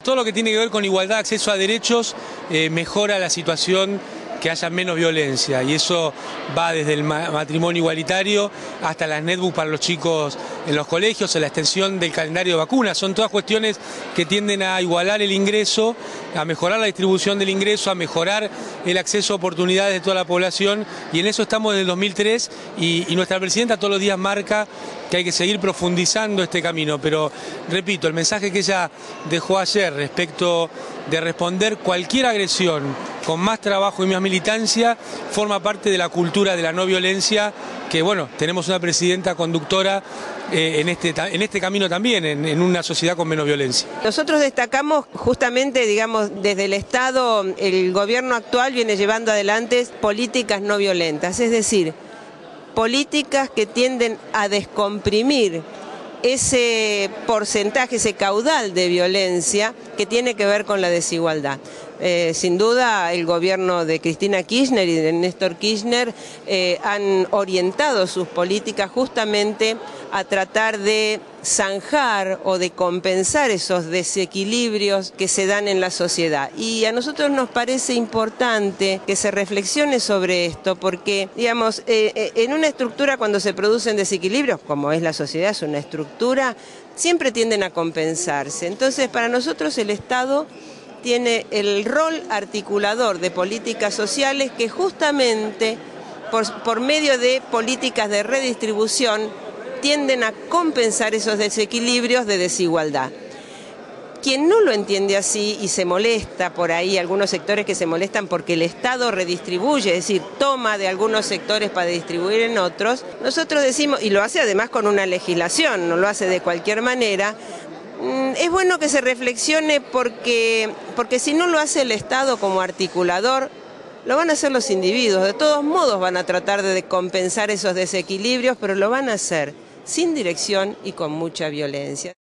Todo lo que tiene que ver con igualdad, acceso a derechos, mejora la situación, que haya menos violencia, y eso va desde el matrimonio igualitario hasta las netbooks para los chicos en los colegios, la extensión del calendario de vacunas. Son todas cuestiones que tienden a igualar el ingreso, a mejorar la distribución del ingreso, a mejorar el acceso a oportunidades de toda la población, y en eso estamos desde el 2003 y nuestra presidenta todos los días marca que hay que seguir profundizando este camino. Pero repito, el mensaje que ella dejó ayer respecto de responder cualquier agresión con más trabajo y más militancia forma parte de la cultura de la no violencia, que bueno, tenemos una presidenta conductora en este camino también, en una sociedad con menos violencia. Nosotros destacamos justamente, digamos, desde el Estado, el gobierno actual viene llevando adelante políticas no violentas, es decir, políticas que tienden a descomprimir ese porcentaje, ese caudal de violencia que tiene que ver con la desigualdad. Sin duda el gobierno de Cristina Kirchner y de Néstor Kirchner han orientado sus políticas justamente a tratar de zanjar o de compensar esos desequilibrios que se dan en la sociedad. Y a nosotros nos parece importante que se reflexione sobre esto porque, digamos, en una estructura cuando se producen desequilibrios, como es la sociedad, es una estructura, siempre tienden a compensarse. Entonces, para nosotros el Estado tiene el rol articulador de políticas sociales que justamente por medio de políticas de redistribución tienden a compensar esos desequilibrios de desigualdad. Quien no lo entiende así y se molesta por ahí, algunos sectores que se molestan porque el Estado redistribuye, es decir, toma de algunos sectores para distribuir en otros, nosotros decimos, y lo hace además con una legislación, no lo hace de cualquier manera. Es bueno que se reflexione porque si no lo hace el Estado como articulador, lo van a hacer los individuos. De todos modos van a tratar de compensar esos desequilibrios, pero lo van a hacer sin dirección y con mucha violencia.